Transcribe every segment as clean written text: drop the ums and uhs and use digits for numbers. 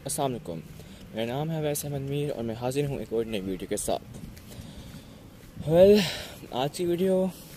अस्सलाम वालेकुम। मेरा नाम है वैस अहमद मीर और मैं हाजिर हूँ एक और नई वीडियो के साथ। आज की वीडियो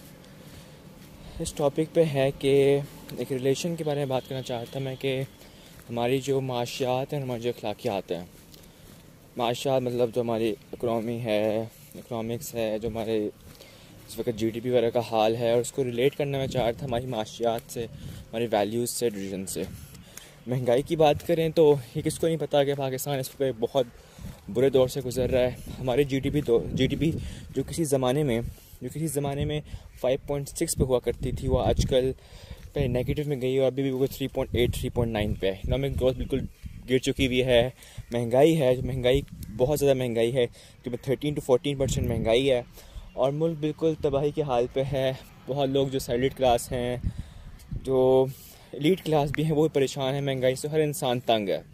इस टॉपिक पे है कि एक रिलेशन के बारे में बात करना चाहता मैं कि हमारी जो माशियात हैं, हमारी जो अखलाकियात हैं। माशियात मतलब जो हमारी इकनॉमी है, इकनॉमिक्स है, जो हमारे इस वक्त GDP वगैरह का हाल है, और उसको रिलेट करना मैं चाह रहा था हमारी माशियात से, हमारी वैल्यूज़ से, ट्रेडिशन से। महंगाई की बात करें तो ये किसको नहीं पता कि पाकिस्तान इस वक्त बहुत बुरे दौर से गुजर रहा है। हमारी GDP जो किसी ज़माने में 5.6 पे हुआ करती थी, वो आजकल पहले नेगेटिव में गई और अभी भी वो 3.8 3.9 पे है। इकनॉमिक ग्रोथ बिल्कुल गिर चुकी हुई है। महंगाई बहुत ज़्यादा महंगाई है, तकरीबन 13 to 14% महंगाई है और मुल्क बिल्कुल तबाही के हाल पे है। बहुत लोग जो सैलरीड क्लास हैं, जो एलीट क्लास भी हैं, वो परेशान है महंगाई से। हर इंसान तंग है।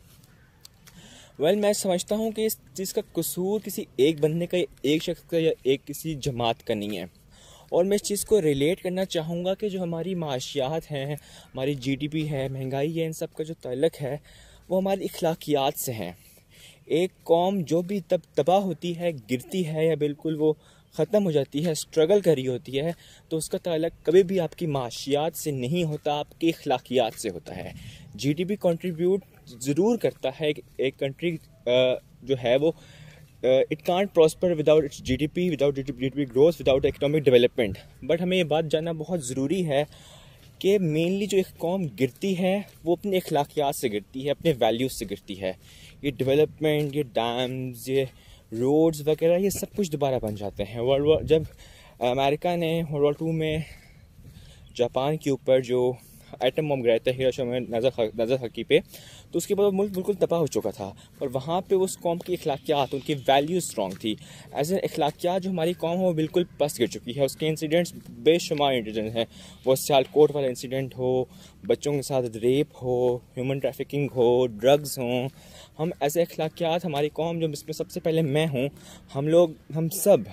मैं समझता हूँ कि इस चीज़ का कसूर किसी एक बंदे का, एक शख्स का या एक किसी जमात का नहीं है। और मैं इस चीज़ को रिलेट करना चाहूँगा कि जो हमारी माशियात हैं, हमारी GDP है, महंगाई है, इन सब का जो ताल्लुक़ है वो हमारी अखलाकियात से हैं। एक कौम जो भी तबाह होती है, गिरती है या बिल्कुल वो ख़त्म हो जाती है, स्ट्रगल कर रही होती है, तो उसका ताल्लुक़ कभी भी आपकी माशियात से नहीं होता, आपकी अखलाकियात से होता है। GDP कंट्रीब्यूट ज़रूर करता है। एक कंट्री जो है वो it can't prosper without its GDP, without GDP growth, without economic development. But हमें ये बात जानना बहुत ज़रूरी है कि मेनली जो एक कौम गिरती है वो अपने अखलाकियात से गिरती है, अपने वैल्यूज़ से गिरती है। ये डेवलपमेंट, ये डैम्स, ये रोड्स वगैरह, ये सब कुछ दोबारा बन जाते हैं। जब अमेरिका ने वर्ल्ड वॉर 2 में जापान के ऊपर जो एटम बम गिराया था हिरोशिमा में नागासाकी पे, तो उसके बाद मुल्क बिल्कुल तबाह हो चुका था। और वहाँ पे उस कौम की अखलाकियात, उनकी वैल्यूज स्ट्रॉन्ग थी। एज ए अखलाकियात जो हमारी कौम है वो बिल्कुल पस गिर चुकी है। उसके इंसिडेंट्स बेशुमार इंसिडेंट्स हैं। वो सियालकोट वाला इंसिडेंट हो, बच्चों के साथ रेप हो, ह्यूमन ट्रैफिकिंग हो, ड्रग्स हों। हम एज ए अखलाकियात, हमारी कौम जो, इसमें सबसे पहले मैं हूँ, हम सब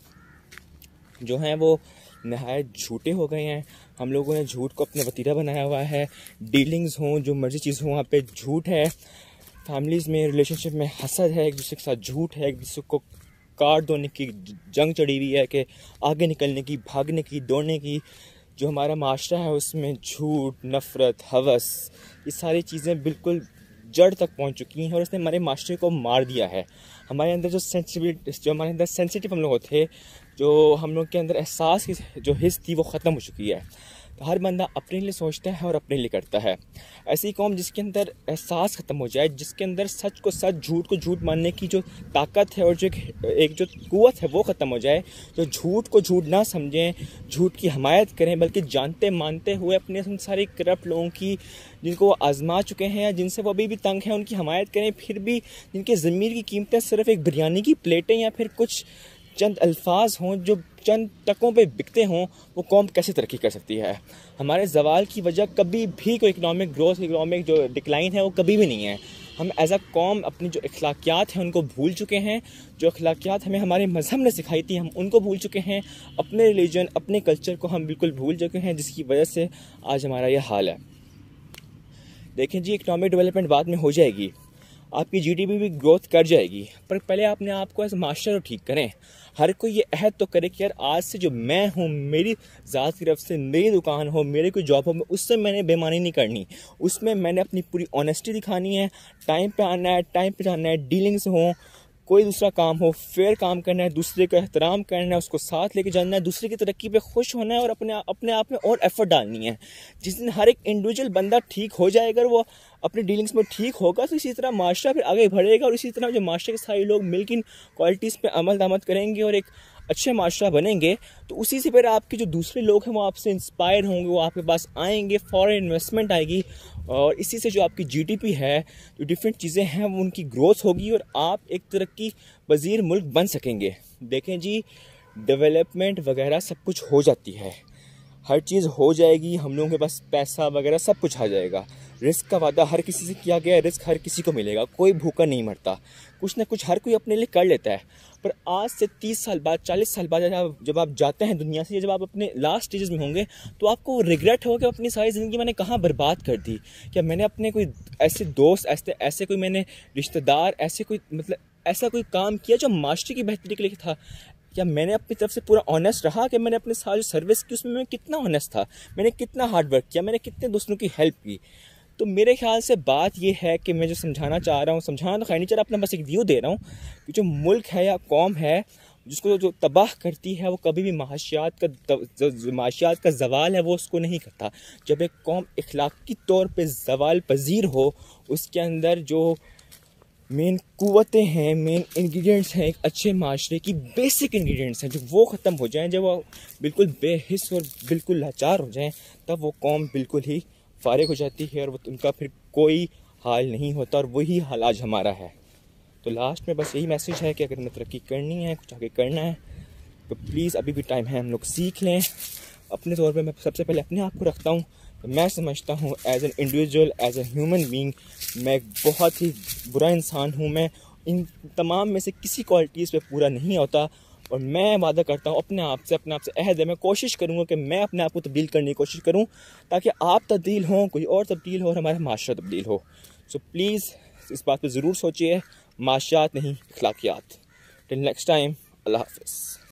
जो हैं वो नहायत झूठे हो गए हैं। हम लोगों ने झूठ को अपना वतीरा बनाया हुआ है। डीलिंग्स हों, जो मर्जी चीज़ हो, वहाँ पे झूठ है। फैमिलीज़ में, रिलेशनशिप में हसद है, एक दूसरे के साथ झूठ है, एक दूसरे को काट धोने की जंग चढ़ी हुई है कि आगे निकलने की, भागने की, दौड़ने की। जो हमारा माशरा है उसमें झूठ, नफ़रत, हवस, ये सारी चीज़ें बिल्कुल जड़ तक पहुंच चुकी हैं और इसने हमारे माशरे को मार दिया है। हमारे अंदर जो हमारे अंदर सेंसिटिव हम लोग थे, जो हम लोग के अंदर एहसास की जो हिस्स थी, वो ख़त्म हो चुकी है। तो हर बंदा अपने लिए सोचता है और अपने लिए करता है। ऐसी कौम जिसके अंदर एहसास ख़त्म हो जाए, जिसके अंदर सच को सच, झूठ को झूठ मानने की जो ताकत है और जो एक जो कुव्वत है वो ख़त्म हो जाए, जो झूठ को झूठ ना समझें, झूठ की हमायत करें, बल्कि जानते मानते हुए अपने उन सारे करप्ट लोगों की, जिनको वो आजमा चुके हैं या जिनसे वो अभी भी तंग हैं, उनकी हमायत करें। फिर भी जिनके ज़मीर की कीमतें सिर्फ एक बिरयानी की प्लेटें या फिर कुछ चंद अल्फाज हों जो चंद टकों पे बिकते हों, वो कौम कैसे तरक्की कर सकती है। हमारे जवाल की वजह कभी भी कोई इकनॉमिक ग्रोथ, इकनॉमिक जो डिक्लाइन है वो कभी भी नहीं है। हम एज अ कौम अपनी जो अखलाकियात हैं उनको भूल चुके हैं। जो अखलाकियात हमें हमारे मज़हब ने सिखाई थी, हम उनको भूल चुके हैं। अपने रिलीजन, अपने कल्चर को हम बिल्कुल भूल चुके हैं, जिसकी वजह से आज हमारा यह हाल है। देखें जी, इकनॉमिक डेवलपमेंट बाद में हो जाएगी, आपकी GDP भी ग्रोथ कर जाएगी, पर पहले आपने आपको एज मास्टर ठीक करें। हर कोई ये अहद तो करे कि यार आज से जो मैं हूँ, मेरी ज़ात की तरफ से मेरी दुकान हो, मेरी कोई जॉब हो, उससे मैंने बेईमानी नहीं करनी, उसमें मैंने अपनी पूरी ऑनेस्टी दिखानी है, टाइम पे आना है, टाइम पे जाना है, डीलिंग्स हों, कोई दूसरा काम हो, फेयर काम करना है, दूसरे का एहतराम करना है, उसको साथ लेके जाना है, दूसरे की तरक्की पे खुश होना है और अपने आप में और एफर्ट डालनी है। जिस दिन हर एक इंडिविजुअल बंदा ठीक हो जाएगा, वो अपनी डीलिंग्स में ठीक होगा, तो इसी तरह माशरा फिर आगे बढ़ेगा और इसी तरह जो माशरे के सारे लोग मिलकर इन क्वालिटीज़ पे अमल दरामद करेंगे और एक अच्छे माशरा बनेंगे, तो उसी से फिर आपके जो दूसरे लोग हैं वो आपसे इंस्पायर होंगे, वो आपके पास आएंगे, फॉरेन इन्वेस्टमेंट आएगी और इसी से जो आपकी GDP है, जो डिफरेंट चीज़ें हैं, वो उनकी ग्रोथ होगी और आप एक तरक्की पजीर मुल्क बन सकेंगे। देखें जी, डेवलपमेंट वगैरह सब कुछ हो जाती है, हर चीज़ हो जाएगी, हम लोगों के पास पैसा वगैरह सब कुछ आ जाएगा, रिस्क का वादा हर किसी से किया गया है, रिस्क हर किसी को मिलेगा, कोई भूखा नहीं मरता, कुछ ना कुछ हर कोई अपने लिए कर लेता है। पर आज से 30 साल बाद, 40 साल बाद जब आप जाते हैं दुनिया से, जब आप अपने लास्ट स्टेजेस में होंगे, तो आपको रिग्रेट होगा कि अपनी सारी ज़िंदगी मैंने कहाँ बर्बाद कर दी। क्या मैंने अपने कोई ऐसे दोस्त, ऐसे कोई मैंने रिश्तेदार, ऐसे कोई मतलब ऐसा कोई काम किया जो माशरे की बेहतरी के लिए था? क्या मैंने अपनी तरफ से पूरा ऑनेस्ट रहा कि मैंने अपने साथ जो सर्विस की उसमें मैं कितना ऑनेस्ट था, मैंने कितना हार्ड वर्क किया, मैंने कितने दूसरों की हेल्प की? तो मेरे ख्याल से बात ये है कि मैं जो समझाना चाह रहा हूँ, समझाना तो खैर नहीं चाह रहा, अपना बस एक व्यू दे रहा हूँ कि जो मुल्क है या कौम है जिसको जो तबाह करती है, वो कभी भी माशियात का जवाल है वो उसको नहीं करता। जब एक कौम इखलाकी तौर पे जवाल पजीर हो, उसके अंदर जो मेन कुव्वतें हैं, मेन इंग्रेडिएंट्स हैं एक अच्छे माशरे की, बेसिक इंग्रेडिएंट्स हैं, जब वो ख़त्म हो जाएं, जब वो बिल्कुल बेहिस और बिल्कुल लाचार हो जाएं, तब वो कौम बिल्कुल ही फारिग हो जाती है और वो उनका फिर कोई हाल नहीं होता। और वही हाल आज हमारा है। तो लास्ट में बस यही मैसेज है कि अगर हमें तरक्की करनी है, कुछ आगे करना है, तो प्लीज़ अभी भी टाइम है, हम लोग सीख लें। अपने तौर पे मैं सबसे पहले अपने आप को रखता हूँ। मैं समझता हूँ as an individual, as a human being, मैं एक बहुत ही बुरा इंसान हूँ। मैं इन तमाम में से किसी क्वालिटीज़ पे पूरा नहीं होता। और मैं वादा करता हूँ अपने आप से अहद है, मैं कोशिश करूँगा कि मैं अपने आप को तब्दील करने की कोशिश करूँ, ताकि आप तब्दील हों, कोई और तब्दील हो और हमारा माशरा तब्दील हो। सो प्लीज़ इस बात पर ज़रूर सोचिए, माशियात नहीं अखलाकियात। टिल नेक्स्ट टाइम, अल्लाह हाफ़िज़।